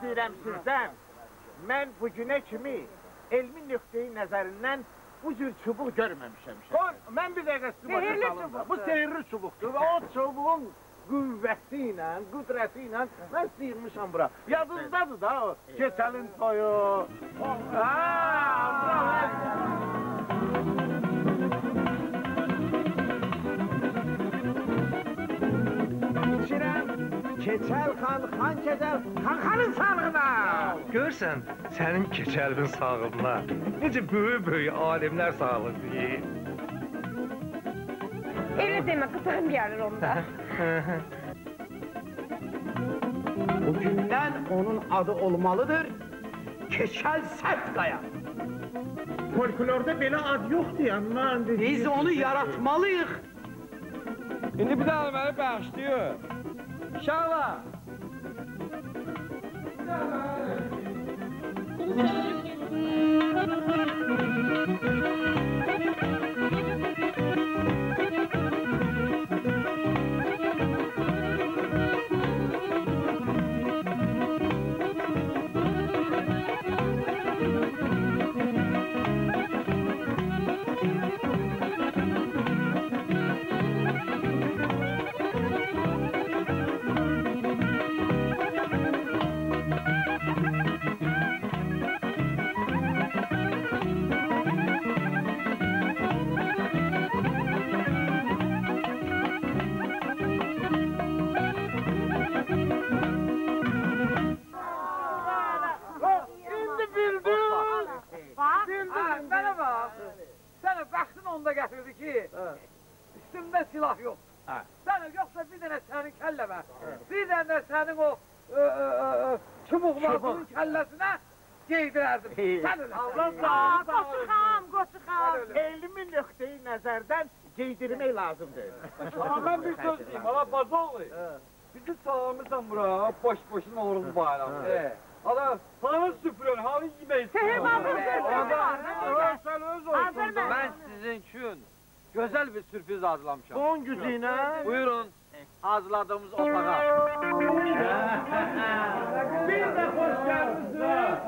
istəyirəm sizdən. Mən bu günə kimi elmi nöqteyi nəzərindən bu cür çubuq görməmişəm. Mən bir dəqiqə sizi başa salım. Bu sehirli çubuqdur və o çubuğun qüvvəti ilə, qüdrəti ilə mən sıyırmışam bura. Yadınızdadır da o keçəlin toyu. Keçəl xan, xan keçəl, xanın sağlığına! Görsən, sənin keçəlbin sağlığına necə böyük-böyük alimlər sağlıq deyir. Elə demə, qıtığım gəlir onda. Bugündən onun adı olmalıdır, Keçəl Sərtqaya. Folklorda belə ad yoxdur, amma... Biz onu yaratmalıyıq. İndi bir daha məni bağışlayır. Şahla! Üstümdə silah yox. Sən yoxsa bir dənə sənin kəlləmə, bir dənə sənin o çubuqlarının kəlləsinə geydirərdim. Sən ölə. Qoçuxam. Elmi nöqteyi nəzərdən geydirmək lazımdır. Mən bir söz deyim, ala Bazoğlu. Bizi çağırmışsan bura, boş-boşun oğrunu bayramı. Ala, hanı süpürün, hanı yemək Səhəm Ben sizin için güzel bir sürpriz hazırlamışım. Son gücüyle. Buyurun, hazırladığımız otağa. Bir de hoş geldiniz.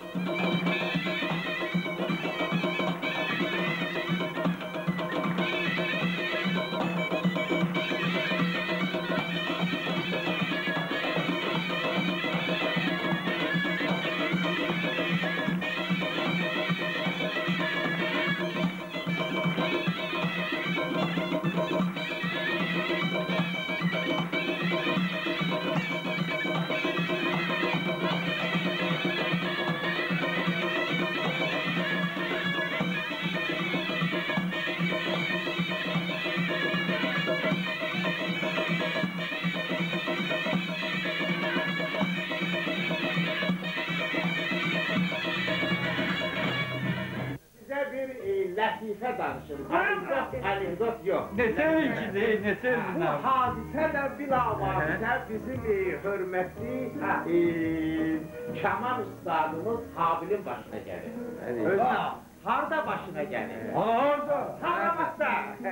Lətifə danışır. Anekdot yox. Ne sevinçlidir, ne Bu sevinçlidir. hadisə də bilavasitə bizim hörmətli kaman ustadımız Habilin başına gəlir. Harda başına gəlir? Harda? Sabrabatda.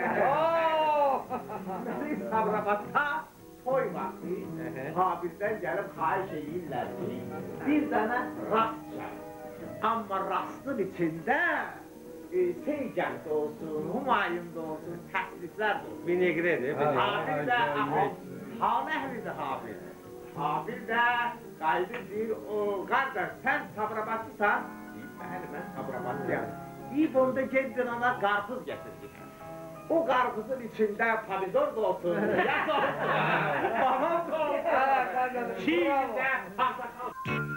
Sabrabatda toy vaxtı Habildən gəlib xahiş edirlər ki, bir dənə rast çək. Amma rastın içində Seycan da olsun, Humayun da olsun, təkliflər də olsun. Vinegredir. Habil də, hal əhlidir Habil. Habil də qayıdır deyir, qardaş, sən Sabrabatlısan? Deyir, bəli, mən Sabrabatlıyam. Deyib, onda gedir ona qarpız gətirdik. O qarpızın içində pomidor da olsun, yaz olsun, babam da olsun, çiğdə, pasakal.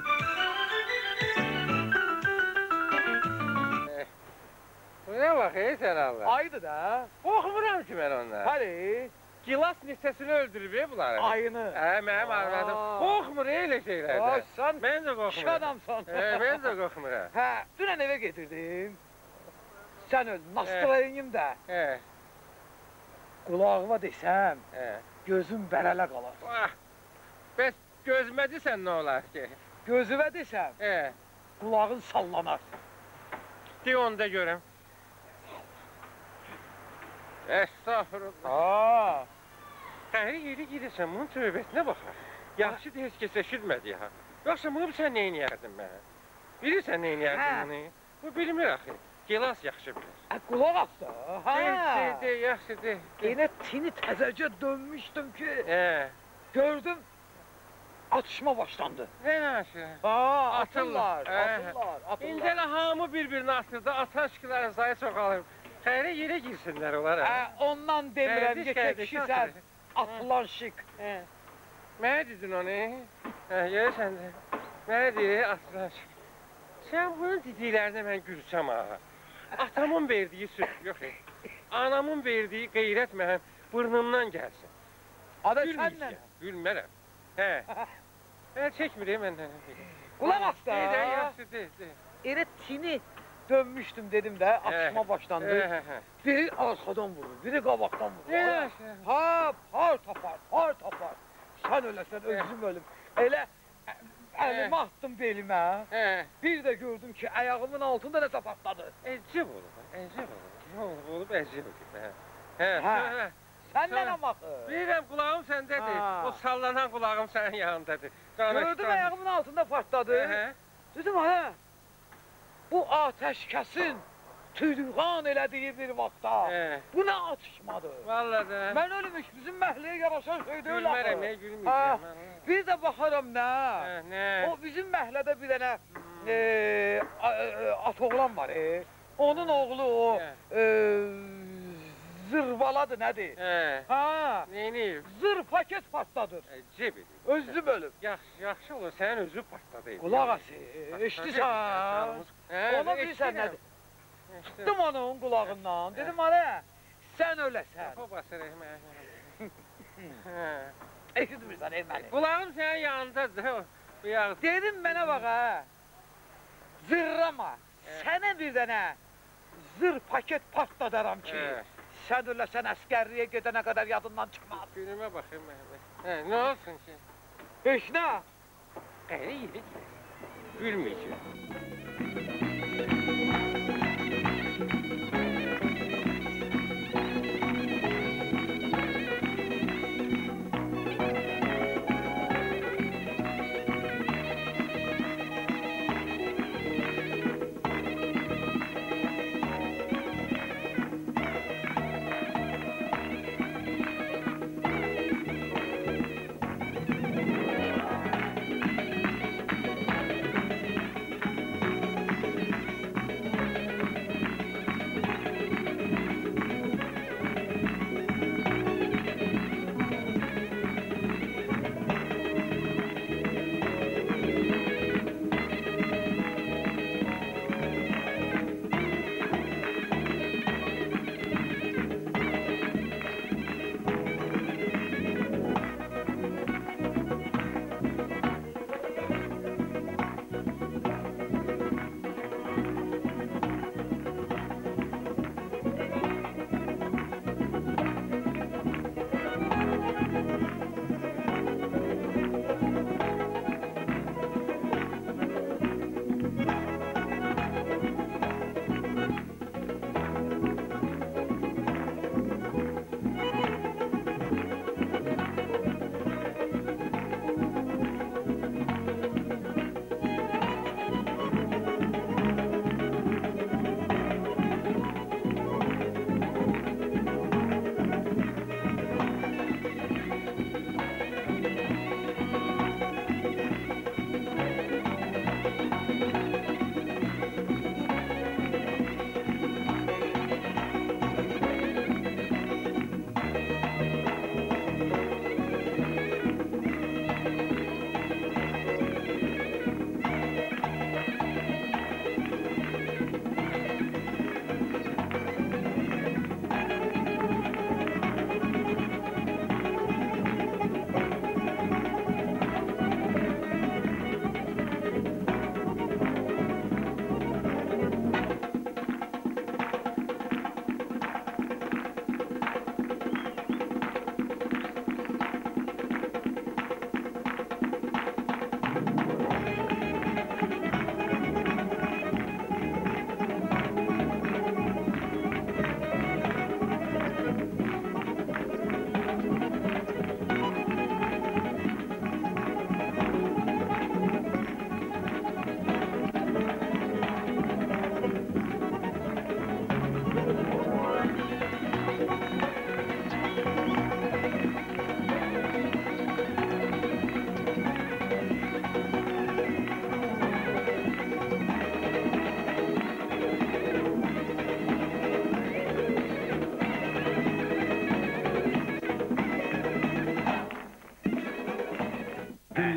Bu ne bakıyor sen Allah? Aydı da. Oxumuram ki ben onları. Hadi. Gilas neçəsini öldürüb bunları. Ayını. Mənim arvadım. Qorxmur elə şeylərdə. Sen Mən də qorxmuram. iş adamsan. Mən də qorxmuram. Hə, dünən evə getirdim. Sən öl, nastılayım da. Qulağıma desəm, gözüm bərələ qalar. Bəs gözümə desən nə olar ki? Gözüvə desəm, qulağın sallanar. De onu da görəm. Estağfurullah. Hər yeri gedirsən, bunun tövbətinə baxar. Yaxşı da heç kəs eşitmədi ya. Yoxsa bunu sən nə edərdin mənə? Bilirsən nə Hə. edərdin bunu? Bu bilmir axı. Gilas yaxşı bilir. Qulaq as da. De, yaxşı de. Yine tini təzəcə dönmüşdüm ki, gördüm atışma başlandı. Nə naşı? Atırlar. İndi elə hamı bir-birini atırdı, ataşkilərin sayı çoxalır. Xəyrə yerə girsinlər onlar. Ondan demirəm ki, kişisən atılan şık. Mənə dedin onu? Görürsən də. Mənə deyir, atılan şık. Sən bunun dediklərinə mən gülsəm ağa. Atamın verdiyi söz yox. Anamın verdiyi qeyrət mənim burnumdan gəlsin. Ada sənlə. Gülmərəm. Mən çəkmirəm məndən. Qulaq as da. Yaxşı, de. Elə tini dönmüşdüm dedim də, atışma başlandı. Biri arxadan vurur, biri qabaqdan vurur. Har tapar. Sən öləsən, özüm ölüm. Elə əlimi attım belimə. Bir də gördüm ki, ayağımın altında nəsə patladı. Əcib olub. Nə olub, əcib olub. Səndən amaxı. Bilirəm, qulağım səndədir. O sallanan qulağım sənin yanındadır. Gördüm, ayağımın altında patladı. Dedim, bu atəşkəsin tüdüğan elədiyi bir vaxtda. Bu nə atışmadır? Vallahi də. Mən ölmüş, bizim məhliyə yaraşan şey deyil. Gülmərəm, nə gülməyəcəm. Bir də baxaram nə? Nə? O bizim məhlədə bir dənə at oğlan var. Onun oğlu o zırvaladı nədir? Neyniyib? Zır paket partladır. Cib edir. Özlü bölüb. Yaxşı olur, sənin özü partladı. Qulaq as, eşitirsən? Ona bilirsən nədir? Tutdum onun qulağından, dedim ana, sən öləsən. O basır mənə. Eşitmirsən məni. Qulağım sənin yanındadır. Dedim mənə bax, zırrama, sənə bir dənə zır paket partladıram ki, sən öləsən əskərliyə gedənə qədər yadından çıxmaz. Günümə baxayım mənə. Nə olsun ki? Heç nə? Qəyri yeri gəlir. Gülməyəcək.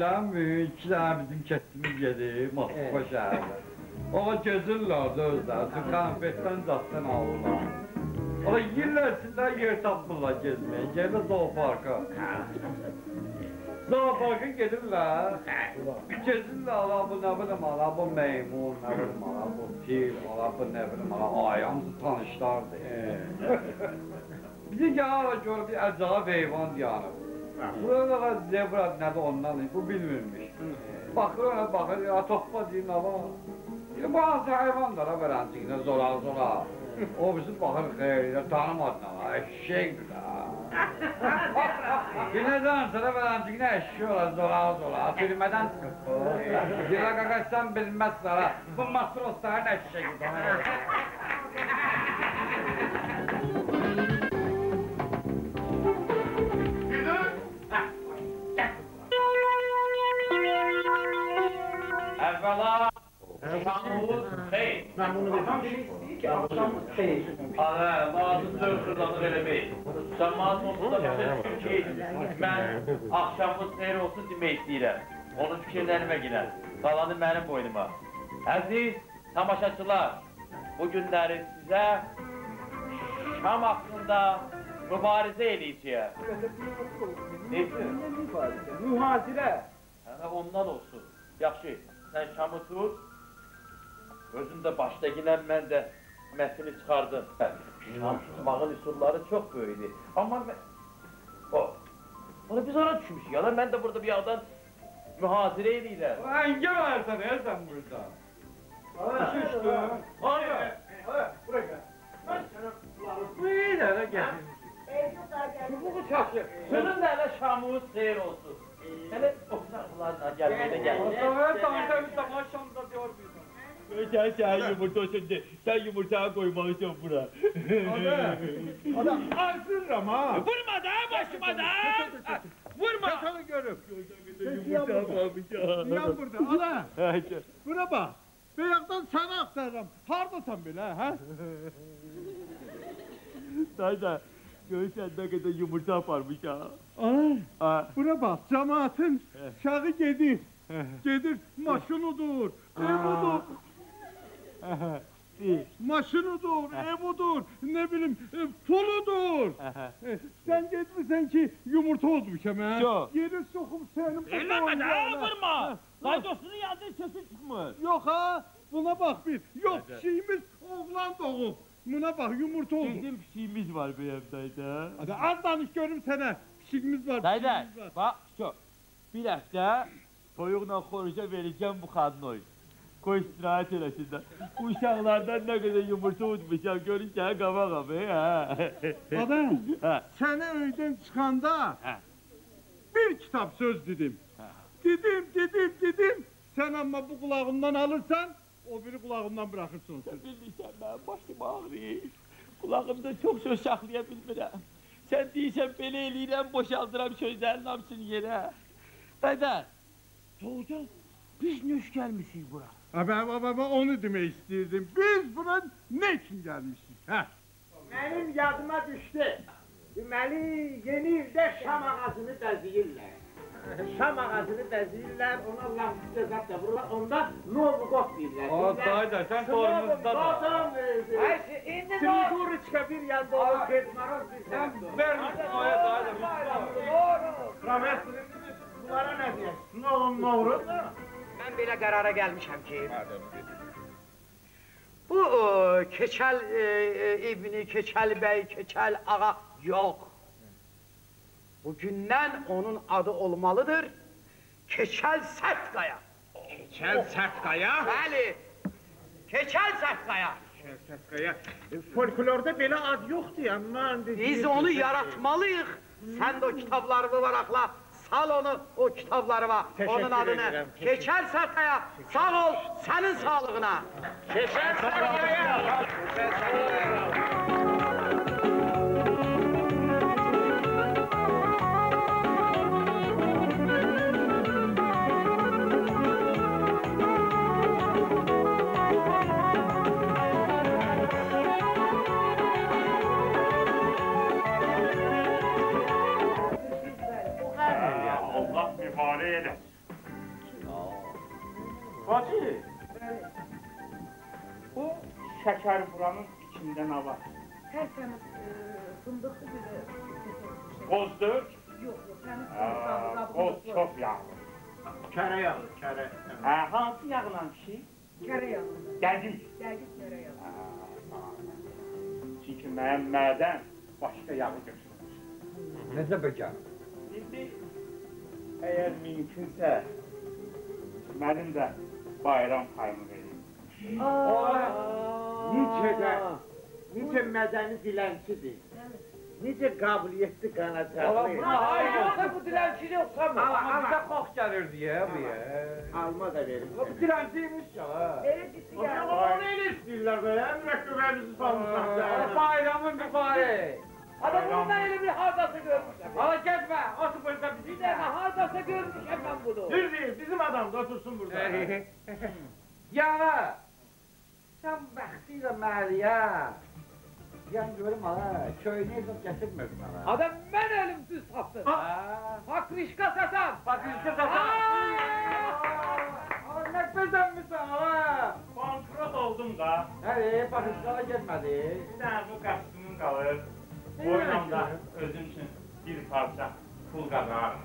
deyiləm, 2 dənə bizim ketdimiz gedib, Moskva şəhərdə. Ola gözürlər də özləri, konfetdən zatdan alırlar. Ola yillərsindən yer tapmırlar gezməyə, gəlirlər zooparka. Zooparka gedirlər, gözürlər, ala bu nə bilim, ala bu meymun, nə bilim, ala bu fil, ala bu nə bilim, ala ayağımızı tanışlardır. Bizi gələ görüb bir əcayib heyvan yanıb. Burada zebra nədir ondan, bu bilmirmiş. Baxır ona, baxır, ya toxpa deyin, ama. Bu hansı hayvandır, ha, verəncikdə, zola. O bizi baxır, xeyr, tanımadın, ha, eşşəkdir, ha. Günədən sonra verəncikdə eşşək olar, zola, türmədən çıxıb. Gələ qaqaşsan bilməzsən, ha, bu matrosların eşşəkdir, Əvvəla, şamımız xeyr. Mən bunu dedim ki, şamımız xeyr. Hə, lazım dövşürdanlıq eləmək. Sən mənim olsun da başa düşür ki, mən axşamımız xeyr olsun demək istəyirəm. Onun fikirlərimə ginə, qalanı mənim boynuma. Əziz tamaşaçılar, bu günləri sizə Şam haqqında mübarizə eləyəcəyəm. Neyse? Mühazirə. Hə, ondan olsun. Yaxşı, sən Şamı tut, özün də başdakilən mən də mətini çıxardın. Şam tutmağın üsulları çox böyüdür. Amma onu biz ona düşmüşük ya, mən də burada bir yandan mühazirə eləyirəm. Əngə versən, sən burada. Şişdir. Orada. Buraya gəl. Mən sənə Bu ilə də gəlir. Çubuğu çəkir. Sözün də elə Şamımız xeyr olsun. Hələ oturaqlarla gəlməkdə gəlir. Sonra tanıdığımız zaman Şam'da diyor bizden. Sen yumurtasın de, sen yumurtaya koymalısın buna. Adam arzırım ha. Vurma da başıma da! Vurma! Sana görüp. Yumurta varmış ha. Yan burada, ana. Buna bak. Beyaktan sana aktarırım. Hardasan bile ha? Dayda, görürsen ne kadar yumurta varmış ha. Ana. Buna bak, cemaatın şağı gedir. Gedir, maşınudur, evudur. Maşınudur, evudur, ne bileyim, puludur. Sen gitmişsen ki yumurta olmuş hemen. Yok. Yeri sokup senin... Ellenme de, vurma! Radyosunu yazdı, sesi çıkmıyor. Yok ha, buna bak bir. Yok, şeyimiz oğlan doğup. Buna bak, yumurta oldu. Bizim pişiğimiz var benim dayda. Hadi az danış görüm sana. Pişikimiz var, Dayda, pişikimiz var. bak şu. Bir hafta soyuqla xoruca vereceğim bu kadın Koy istirahat eləsin de. Bu uşaqlardan ne kadar yumurta unutmuşam, görünce qaba ha. Adam, Ha. seni öyden çıkanda Ha. bir kitap söz dedim. Dedim. Sen ama bu kulağından alırsan, o biri kulağından bırakırsın. Bilirsən ben başım ağrıyır. Kulağımda çok söz saxlaya bilmirəm. Sen deyirsən belə eləyirəm, boşaldıram sözlərin hamısını yerə. Dayda, doğrudan biz ne iş gelmişiz bura? Ben onu demek istedim. Biz buna ne için gelmişiz? Ha? Benim yadıma düştü. Deməli, yeni ildə şam ağacını bəziyirlər. Şam ağacını bəziyirlər, ona lampisə zat da vururlar, onda Novgorod deyirlər. Dayda, sen sorumuzda da. Zaten, Sviduriçka bir yanda olur, Bedmaroz bir yanda. Vermişsin oya dayda. Profesör, bunlara ne diyorsun? Novgorod mu? Ben belə qərara gəlmişəm ki, bu Keçəl İbni, Keçəl bəy, Keçəl ağa yox. Bugündən onun adı olmalıdır Keçəl Sərtkaya. Keçəl Sərtkaya? Bəli, Keçəl Sərtkaya. Sərtkaya. Folklorda belə ad yoxdur ya, mən de... Biz onu yaratmalıyıq. Sən də o kitablarını varaqla, sal onu o kitablarıma, onun adını. Keçəl Sərtkaya, sağ ol, sənin sağlığına. Keçəl Sərtkaya! Allah mübarək eləsin. Bacı, bu şeker buranın içinde ne var? Tertemiz fındıklı bir Bozduk. Yok yok. Boz çok yağlı. Kere yağı, kere. Hansı yağla ki? Kere yağı. Dəqiq. Dəqiq kere yağı. Çünki mənim mədən başqa yağı götürür. Necə becər? İndi, əgər mümkünsə, mənim də bayram payımı verin. Necə mədəni dilənçidir. Necə qabiliyyətli qanacaqlı. Yoksa bu dilenci yoksa mı? Bize kox gəlir deyə bu ya. Alma da verin. Bu dilənciymiş ya. Vericisi geldi. Onu elə istəyirlər belə, mürekkəbəmizi salmışlar. Bayramın mübarək. Adam bundan öyle bir hardası görmüşüm. Hala getmə, otur burada Bir bizi. tane hardası görmüşüm ben bunu. Düz değil, bizim adam da otursun burada. Ya, sən bəxtilə Məriyə. Yan görüm ha, köyünü heç gətirmir mənə. Adam ben ölümsüz sattım. Pakrişka satan. Bakışqa satan. Nə bezənmisən ha? Bankrot oldum da, Həli, bakışqala getmədi. bir dənə bu qaçdığım qalır. Boynamda özüm üçün bir parça pul qazanarım.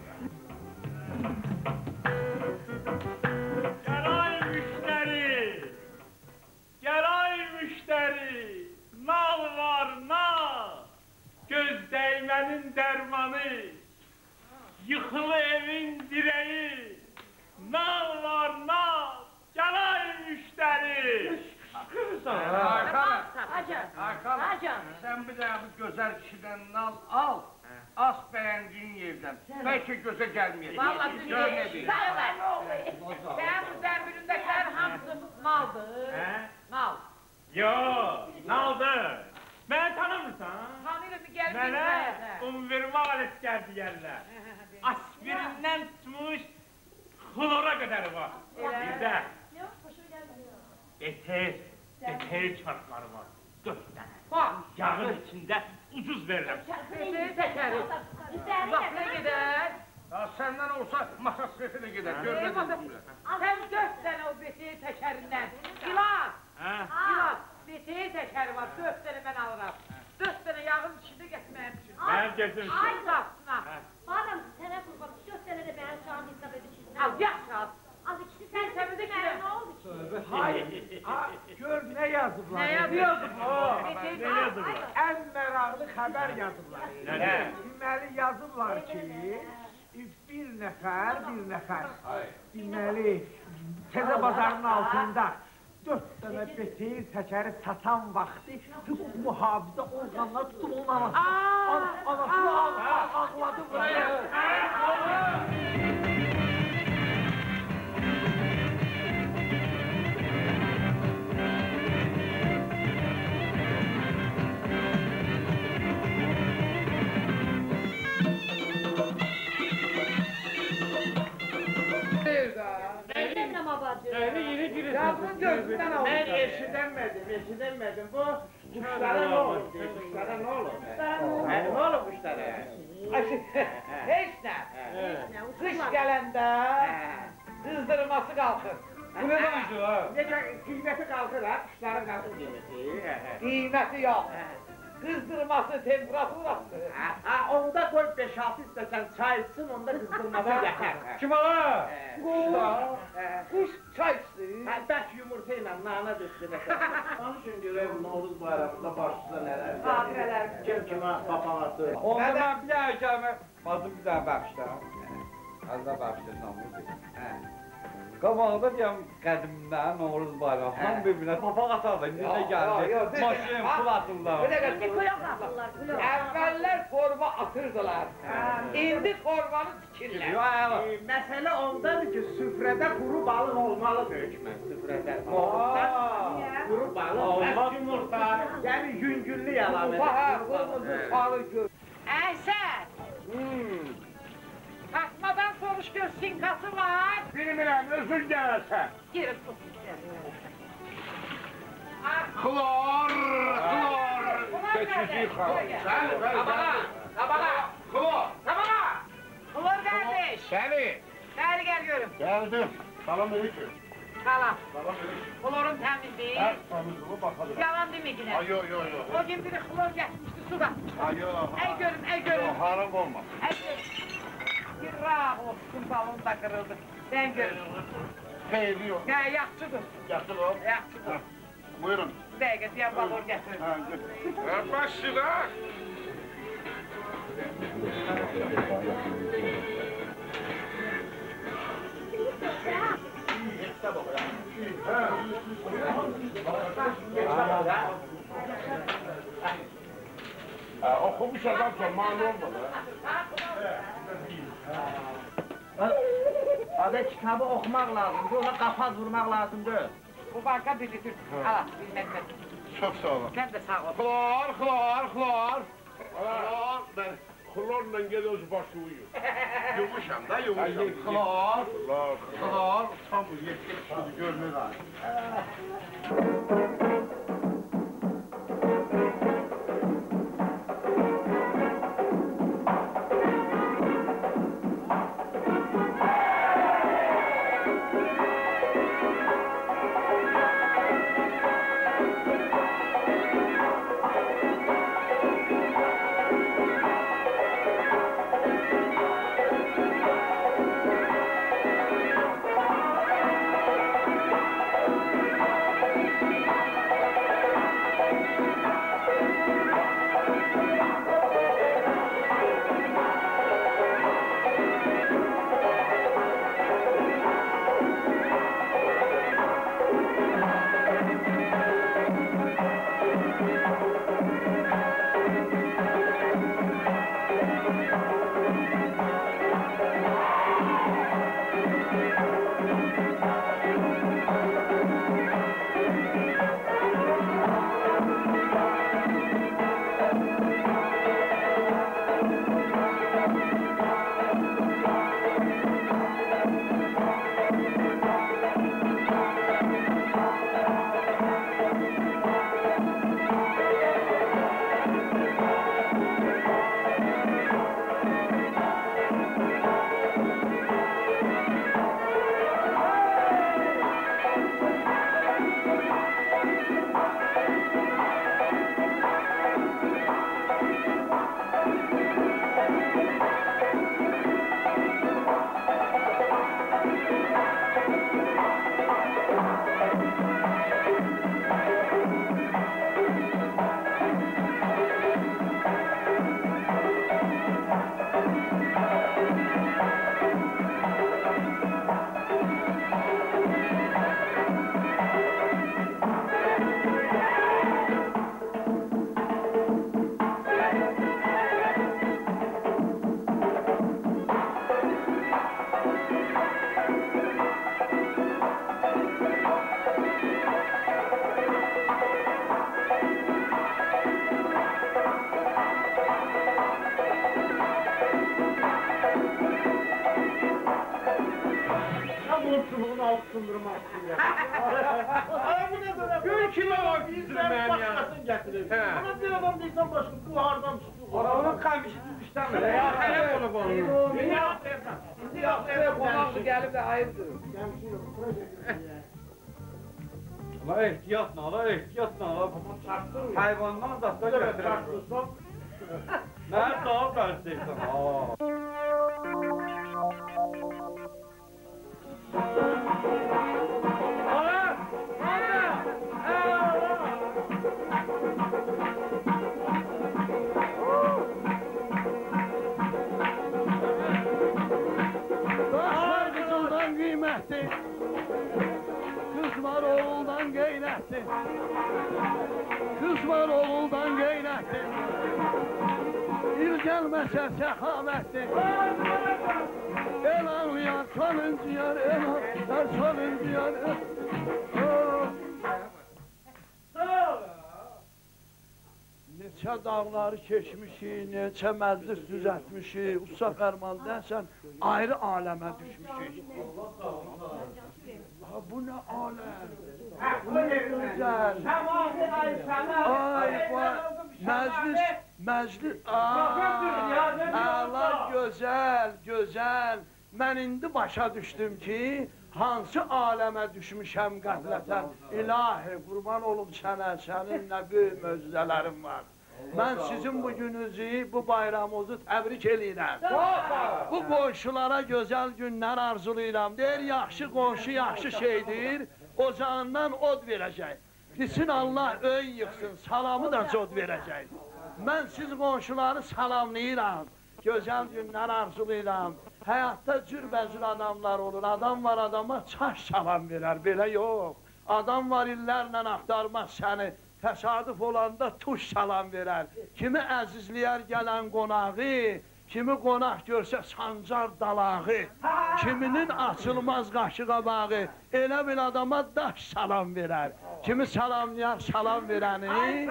Gəlay müştəri! Gəlay müştəri! Nal var, nal! Göz değmenin dermanı! Yıkılı evin direği! Nal var, nal! Gəlay müştəri! Hacan, sen bir daha bu güzel kişiden nal al. Az beğendiğin yerden. Belki göze gelmeyecek. Vallahi Görmedi. sen bu zembirindekiler hamısı naldır. Nal. Yo, naldır! Beni tanımırsan? Tanıyla bir gel Mənə universal əskər deyərlər. Aspirindən tutmuş xlora qədər var. Bir də eter çarpları var. 4 dənə. Bak. Yağın içində ucuz verirəm. Seni tekeri. Uzaklığa gider. Ya senden olsa masasreti de gider. Görmedin mi? Sen 4 tane o beteği tekerinden. İlan. İlan. Beteği tekeri var. 4 tane ben alırım. 4 tane yağın içinde getirmeyim için. Mən gözüm Ay baksana. Madem sana kurban, 4 tane de ben şu an hesap edeceğim. Al yaş al. Az ikisi sen Temizlik temizlik ne? ne oldu ki? Gör nə yazıblar. Ne yazıyordun? Beteği Ne yazıblar? Ən maraqlı xəbər yazıblar. Nə? Deməli yazıblar ki, bir nəfər. Deməli, Təzə bazarın altında 4 dənə beteyi təkəri satan vaxtı hüquq mühafizə orqanlar tutub onun anasını ağladı buraya. Benim babacığım. Yavrum gözünden aldım. Ben eşidemedim. Bu kuşlara ne olur? Kuşlara ne olur? Ne olur kuşlara? Hiç ne? Kış gelende kızdırması kalkır. Bu ne danışıyor ha? Necə qiymeti qalxır ha? Kuşların qalxır qiymeti. Kıymeti yok. Kızdırması temperaturası. Onda koy 5-6 istəsən çay içsin, onda qızdırması yakar. Kim ala? Kuş çay içsin. Bəlkə yumurta ilə nana düşsün. Onun üçün görək Novruz bayramında başınıza nələr Xatirələr. Kim-kimə papalası. Onda mən bir daha gəlmə, bazım bir daha baxışda. Az da baxışda Qabağda deyəm qədimdən Novruz bayramı, hamı bir-birinə papaq atardı, indi də gəldi, maşin, pul atırlar. Şimdi kulak atırlar, kulak. Evveller torba atırdılar. İndi torbanı tikirler. Məsələ ondadır ki, süfrədə quru balıq olmalıdır hökmən, süfrədə. Quru balıq, olmaz yumurta, yəni yüngüllü yalan. Ufaha, kırmızı, sarı gör. Əysən. Fatmadan soruş gör, sinkası var. Bilmirəm, özün gələsən. Girin. Klor! Keçici xan. Tabana. Klor! Kulur kardeş. Bəli, Beri gel görüm. gəldim. Salam aleyküm. Hala. Xlorun təmizdir. Hər tanıdığımı bakalım. Yalan demə yine. Ay, yok. O gün biri xlor getirmişti, su katmıştı. Ay, yok. Ey görün. Haram olmaz. Ey görün. Bir rağ olsun, balon da kırıldı. Ben görün. Xeyri yok. Ya yaxşıdır. Yaxşıdır o. Yaxşıdır. Buyurun. Bir dəqiqə, deyəm balon gətirin. Ha, götür. Başına. Okumuş adamsa mani olmadı. Adı kitabı okumak lazımdır, ona qapaz vurmaq lazımdır. Bu banka bizidir. Hala, bilmezler. Çok sağ olun. Sen de sağ ol. Xlor. Ben xlorla geliyoruz başı uyuyor. Yumuşam da yumuşam. Xlor. Tam bu yetki şimdi görmez abi. Mutluluğun alt sındırmak Gül kime o güzdürmən ya? Başkasını getirir. Bana bir adam değilsen başka bu hardan çıkıyor. Onun kamışı tutmuşdan bile ya. Hele bunu bunu. Qonaqlı gəlib də hayırdır. Ala ehtiyatla, ala. Hayvandan da götürürəm. Mən daha bərseysən. Daşlar qızıldan qiymətli, qız var oğuldan qeyrətli, qız var oğuldan qeyrətli, il gəlməsə səxavətli, el ağlayar, çalıncıyar, el ağlayar, çalıncıyar, Neçə dağları keçmişik, neçə məclis düzəltmişik, Usta Fərmandan sən ayrı aləmə düşmüşük. Bu nə aləm? Bu nə gözəl? Ay, məclis, əla, gözəl, mən indi başa düşdüm ki, hansı aləmə düşmüşəm qəflətən. İlahi, qurban olub sənə, sənin nə böyük möcüzələrin var. Mən sizin bu gününüzü, bu bayramınızı təbrik edirəm. Bu qonşulara gözəl günlər arzulayıram. Deyir, yaxşı qonşu, yaxşı şeydir, ocağından od verəcək. Desin Allah ön yıxsın, salamı da cod verəcək. Mən siz qonşuları salamlayıram, gözəl günlər arzulayıram. Həyatda cürbəcür adamlar olur, adam var adama çaş salam verər, belə yox. Adam var illərlə axtarmaz səni, təsadüf olanda tuş salam verər. Kimi əzizləyər gələn qonağı, kimi qonaq görsə sancar dalağı, kiminin açılmaz qaşı qabağı, elə bir adama daş salam verər. Kimi salamlayar salam verəni,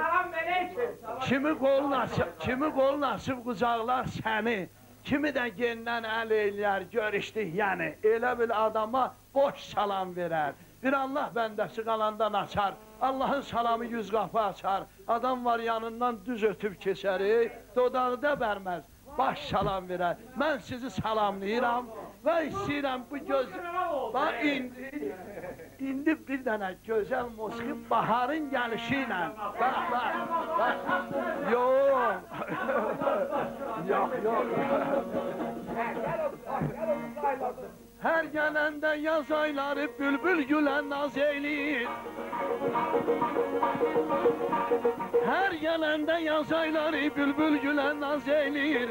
kimi qolun açıb qucaqlar səni, kimi də gendən əl eyləyər, görüşdük yəni, elə bir adama boş salam verər. Bir Allah bəndəsi qalandan açar, Allahın salamı yüz qapı açar, adam var yanından düz ötüb keçərik, dodaqda bərməz, baş salam verər. Mən sizi salamlayıram və istəyirəm bu göz... Bax, indi bir dənə gözəl musiqi baharın gəlişi ilə. Bax, bax, yox. Hər gələndə yaz ayları bülbül gülə naz eyləyir. Hər gələndə yaz ayları bülbül gülə naz eyləyir.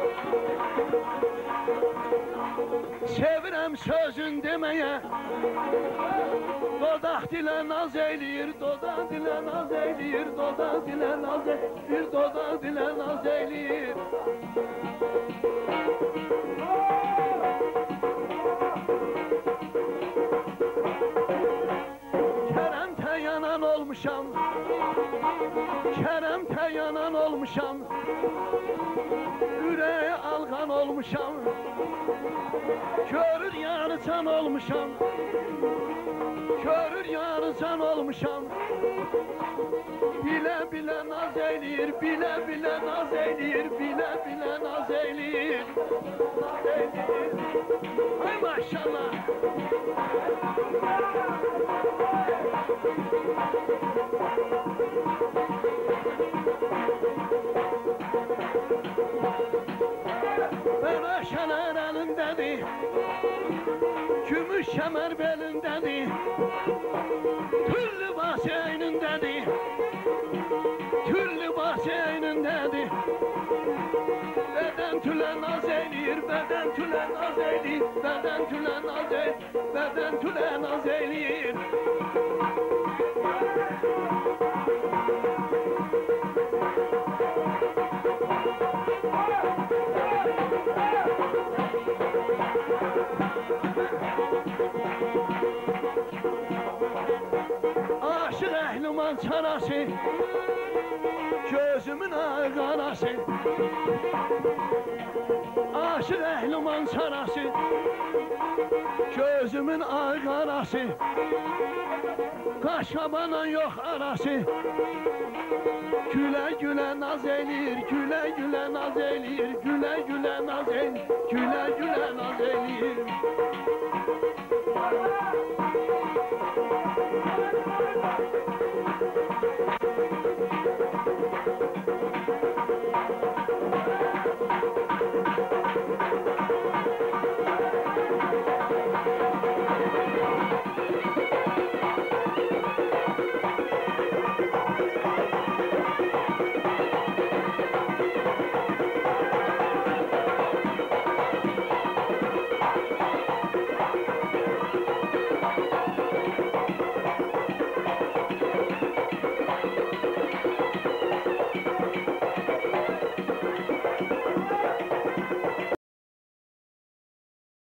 Sevirəm sözün deməyə, dodaq dilə naz eyləyir, dodaq dilə naz eyləyir, dodaq dilə naz eyləyir, dodaq dilə naz eyləyir. Kərəmtə yanan olmuşam, kərəmtə yanan olmuşam, ürəyi alğan olmuşam, körür yarı can olmuşam, körür yarı can olmuşam. Bilə bilə naz eyləyir, bilə bilə naz eyləyir, bilə bilə naz eyləyir. Ay maşallah. Məşələr əlindədir, gümüş kəmər belindədir, tül libas əynindədir, tül libas əynindədir. Bədən tülə naz eyləyir, bədən tülə naz eyləyir, bədən tülə naz eyləyir, bədən tülə naz eyləyir. Aşıq əhliman çarası, gözümün ağı qarası. Aşıq əhliman çarası, gözümün ağı qarası. Qaşqabana yox arası. Gülə gülə naz eyləyir, gülə gülə naz eyləyir, gülə gülə naz eyləyir, gülə gülə naz eyləyir.